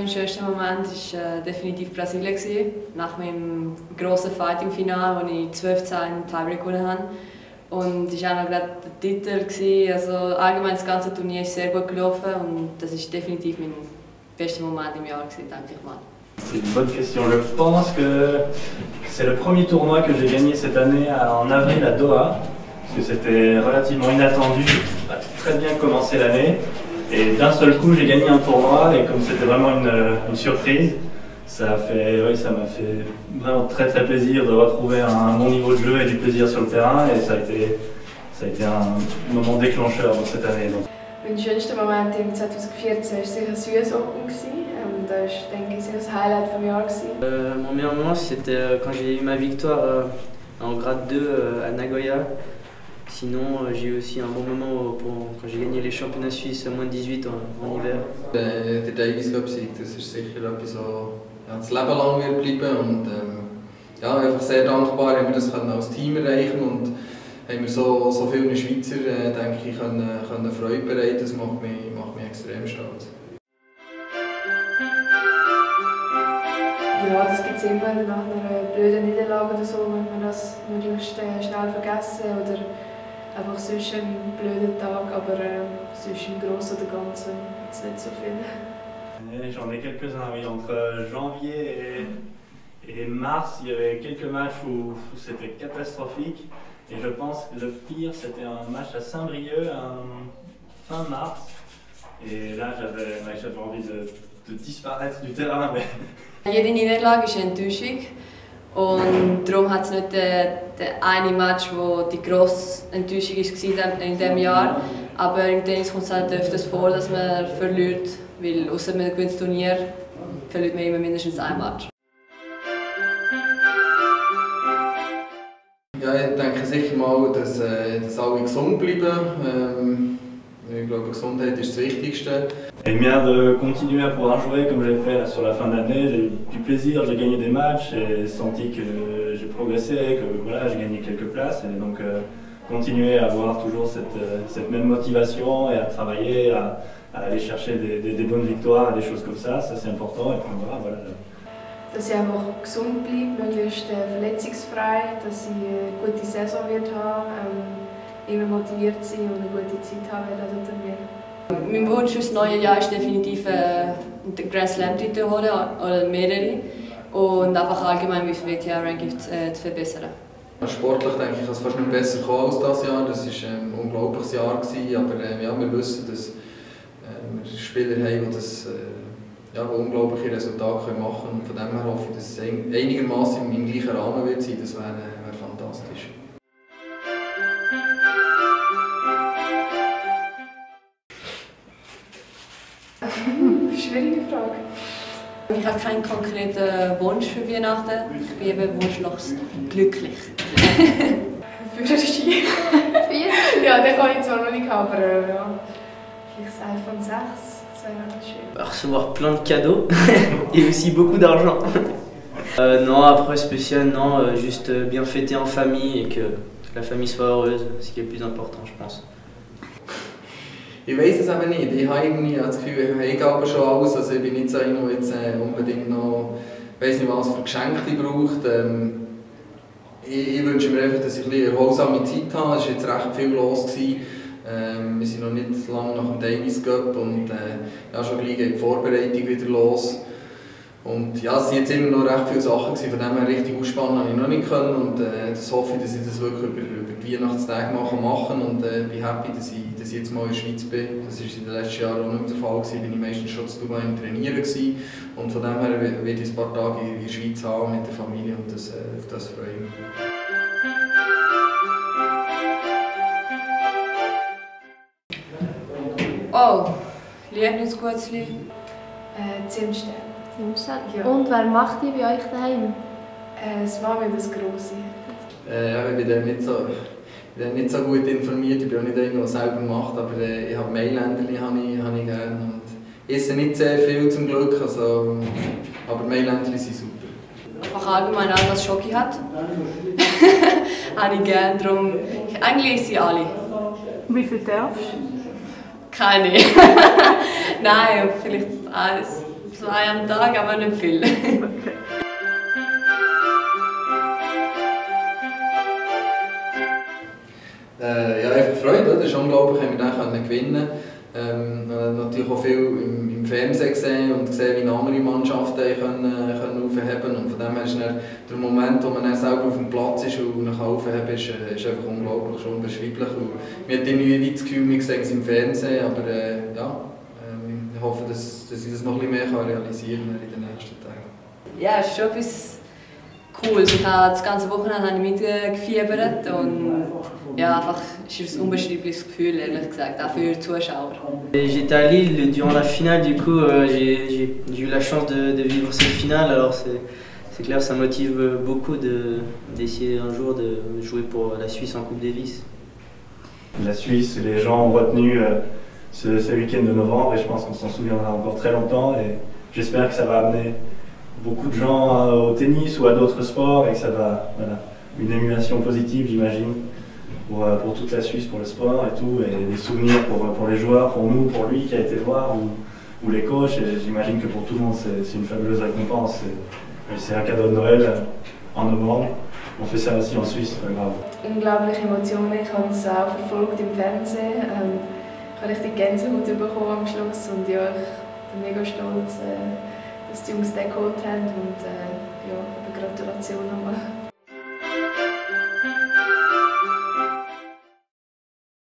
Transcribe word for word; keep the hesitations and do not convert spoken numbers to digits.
mein schönster Moment war äh, definitiv Brasilien. Gewesen. Nach meinem grossen Fight im Finale, wo ich zwölf zu zehn im Tiebreak gewonnen habe. Und es war auch noch gerade der Titel. Gewesen. Also allgemein das ganze Turnier ist sehr gut gelaufen und das ist definitiv mein bester Moment im Jahr, gewesen, denke ich mal. C'est une bonne question. Je pense que c'est le premier tournoi que j'ai gagné cette année en avril à Doha. Parce que c'était relativement inattendu, j'ai pas très bien commencé l'année. Et d'un seul coup j'ai gagné un tournoi et comme c'était vraiment une, une surprise, ça a fait, oui, ça m'a fait vraiment très très plaisir de retrouver un bon niveau de jeu et du plaisir sur le terrain et ça a été, ça a été un moment déclencheur dans cette année. Donc. Mein schönster Moment im zwanzig vierzehn war sicher das U S Open. Das war, denke ich, das Highlight vom Jahr. Euh, mon meilleur moment, c'était euh, quand j'ai eu ma victoire euh, en grade deux euh, à Nagoya. Sinon, euh, j'ai eu aussi un bon moment au, pour, quand j'ai gagné les championnats suisses à moins de dix-huit en, en hiver. Der, der Davis Cup Sieg, das ist sicher etwas, so, ja, das Leben lang wird bleiben. Und ähm, ja, einfach sehr dankbar, haben wir das als Team erreichen und haben wir so, so viele Schweizer, äh, denke ich, können, können Freude bereiten. Das macht mich, macht mich extrem stolz. Ja, das gibt es immer nach einer blöden Niederlage oder so, wenn man das möglichst schnell vergessen oder einfach sonst einen blöden Tag, aber äh, sonst im Großen oder Ganzen jetzt nicht so viel. J'en ai quelques-uns, oui. Entre janvier et, et mars, il y avait quelques matchs où, où c'était catastrophique. Et je pense que le pire, c'était un match à Saint-Brieuc, fin mars. Et là, j'avais j'avais envie de, de disparaître du terrain. Mais Jede Niederlage ist eine Enttäuschung und darum hat es nicht den, den einen Match, wo die grosse Enttäuschung war in diesem Jahr. Aber im Tennis kommt es halt öfters vor, dass man verliert, weil außer man gewinnt das Turnier, verliert man immer mindestens ein Match. Ja, ich denke sicher mal, dass, äh, dass alle gesund bleiben. Ähm, ich glaube, Gesundheit ist das Wichtigste. Et bien de continuer à pouvoir jouer comme j'ai fait là, sur la fin de l'année, j'ai eu du plaisir, j'ai gagné des matchs, j'ai senti que j'ai progressé, que voilà, j'ai gagné quelques places et donc euh, continuer à avoir toujours cette, cette même motivation et à travailler, à, à aller chercher des, des, des bonnes victoires, des choses comme ça, ça c'est important et puis voilà. voilà. Dass ich einfach gesund bleibe, möglichst verletzungsfrei, dass ich eine gute Saison wird haben, ähm, immer motiviert sein und eine gute Zeit haben werde an Turnier. Mein Wunsch für das neue Jahr ist definitiv äh, den Grand Slam-Titel holen oder mehrere und einfach allgemein mein W T A-Ranking äh, zu verbessern. Sportlich denke ich, dass es fast nicht besser kommen als dieses Jahr. Das war ein unglaubliches Jahr, gewesen, aber äh, ja, wir wissen, dass äh, wir Spieler haben, die das äh, ja, unglaubliche Resultate machen können. Und von dem her hoffe ich, dass es einigermaßen im gleichen Rahmen wird sein. Das wäre wär fantastisch. Schwierige Frage. Ich habe keinen konkreten Wunsch für Weihnachten. Ich bin eben wunschlos glücklich. Für den Ski. Ja, den kann ich zwar noch nicht haben, aber äh, ja. Vielleicht ein iPhone sechs, das wäre auch schön. Recevoir plein de cadeaux et aussi beaucoup d'argent. Euh, non, après spécial, non, euh, juste bien fêter en famille et que la famille soit heureuse, c'est ce qui est le plus important, je pense. Ich weiß es eben nicht. Ich habe irgendwie das Gefühl, ich habe aber schon alles. Also ich bin nicht so einer, der jetzt äh, unbedingt noch weiss nicht was für Geschenke braucht. Ähm, ich, ich wünsche mir einfach, dass ich eine erholsame Zeit habe. Es war jetzt recht viel los. Ähm, wir sind noch nicht lange nach dem Davis Cup und äh, ja, schon gleich geht die Vorbereitung wieder los. Und ja, es waren jetzt immer noch recht viele Sachen, von denen her richtig ausspannen habe ich noch nicht können. Und äh, das hoffe ich, dass ich das wirklich über, über die Weihnachtstage machen kann. Und äh, bin happy, dass ich, dass ich jetzt mal in der Schweiz bin. Das war in den letzten Jahren auch nicht der Fall. Da war ich meistens schon zu Dubai im Trainieren. Gewesen. Und von dem her werde ich ein paar Tage in der Schweiz haben mit der Familie und das, äh, auf das freue ich mich. Oh, Lieblingsgutzli? Äh, Zimtstern. Ja. Und wer macht die bei euch daheim? Äh, das Mami und das Grosse. Äh, ja, ich bin da nicht so, bin nicht so gut informiert, ich bin auch nicht einer, der selber macht, aber äh, ich habe Mailänderli habe ich, habe ich gerne und esse nicht sehr viel zum Glück, also, aber Mailänderli sind super. Einfach allgemein alles, was Schoki hat. Habe ich gerne, darum, eigentlich esse ich alle. Wie viel darfst du? Keine. Nein, vielleicht eins. Zwei am Tag, aber nicht viel. Okay. Äh, ja, einfach Freude, das ist unglaublich, haben wir dann gewinnen können. Ähm, natürlich auch viel im, im Fernsehen gesehen und gesehen, wie andere Mannschaften können, können aufheben können. Und von dem her ist dann der Moment, wo man dann selber auf dem Platz ist und nach aufheben ist, ist einfach unglaublich, schon unbeschreiblich. Und wir hatten irgendwie das Gefühl, wir sehen es im Fernsehen, aber äh, ja, ähm, ich hoffe, dass, dass ich das noch ein bisschen mehr realisieren kann in den nächsten Tagen. Ja, es ist schon etwas Cooles. Ich habe das ganze Wochenende mitgefiebert und ja, einfach ist es ein unbeschreibliches Gefühl, ehrlich gesagt, auch für die Zuschauer. J'étais à Lille durant la finale, du coup euh, j'ai eu la chance de, de vivre cette finale, alors c'est clair, ça motive beaucoup d'essayer de, un jour de jouer pour la Suisse en Coupe Davis. La Suisse, les gens ont retenu euh, ce, ce week-end de novembre et je pense qu'on s'en souviendra encore très longtemps et j'espère que ça va amener beaucoup de gens euh, au tennis ou à d'autres sports et que ça va, voilà, une émulation positive j'imagine. Pour, pour toute la Suisse, pour le sport et tout, et des souvenirs pour, pour les joueurs, pour nous, pour lui qui a été voir, ou, ou les coachs, et j'imagine que pour tout le monde c'est une fabuleuse récompense. C'est un cadeau de Noël en novembre. On fait ça aussi en Suisse, c'est pas grave. Unglaubliche Emotionen, ich habe es auch verfolgt im Fernsehen. Ähm, ich habe richtig Gänsehaut bekommen am Schluss und ja, ich bin mega stolz, äh, dass die Jungs den geholt haben und äh, ja, Gratulation nochmal.